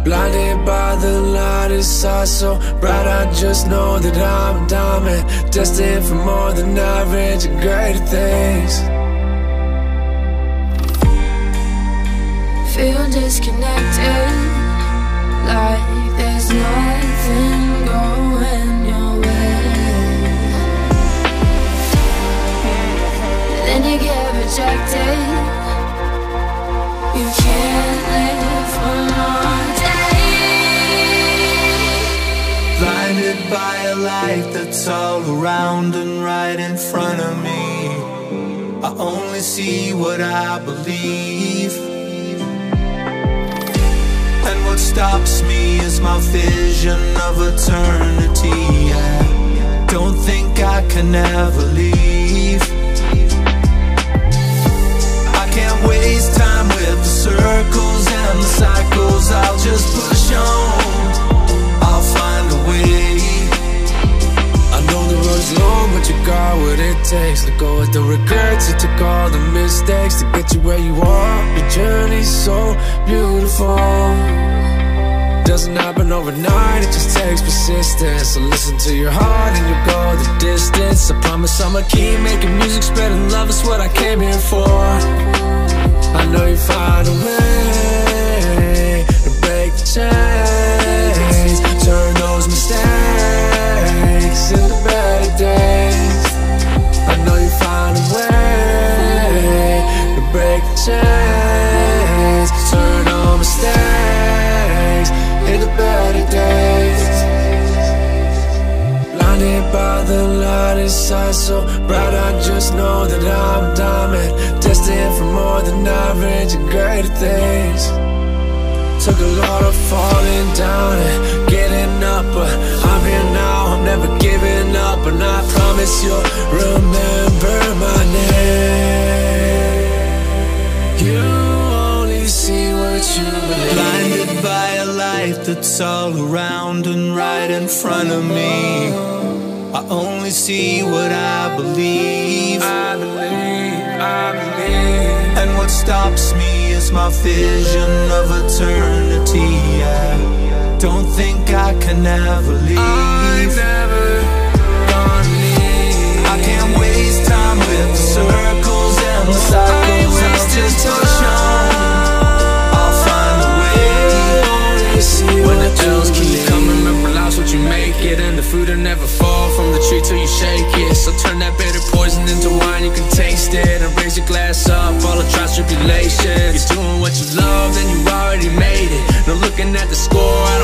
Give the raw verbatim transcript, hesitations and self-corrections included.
Blinded by the light, it's all so bright. I just know that I'm a diamond, destined for more than average and greater things. Feel disconnected, like there's nothing going your way. Then you get rejected, you can't live one more day. Blinded by a light that's all around and right in front of me. I only see what I believe, and what stops me is my vision of eternity. I don't think I can ever leave. I can't waste time with the circles and the cycles. I'll just push on, I'll find a way. I know the road is long, but you got what it takes. Let go of the regrets, you took all the mistakes to get you where you are. Your journey's so beautiful. Doesn't happen overnight, it just takes persistence. So listen to your heart and you'll go the distance. I promise I'ma keep making music, spreading love, is what I came here for. I know you find a way to break the chains, turn those mistakes into better days. I know you find a way to break the chains, turn all mistakes into better days. Blinded by the light, it's all so bright. I just know that I'm a diamond, destined for more than average and greater things. Took a lot of falling down and getting up, but I'm here now, I'm never giving up. And I promise you'll remember my name. You only see what you believe. Blinded by a light that's all around and right in front of me. I only see what I believe. I believe, I believe. And what stops me is my vision of eternity. I don't think I can ever leave. I'm never gonna leave. I can't waste time with the circles and the cycles. I'll just push on, I'll find a way. When the bills keep coming, remember life's what you make it, and the fruit will never fall from the tree till you shake it. So turn that bitter poison into wine, you can taste it, and raise your glass up, all the trials, tribulations. You're doing what you love, then you already made it. No looking at the score, I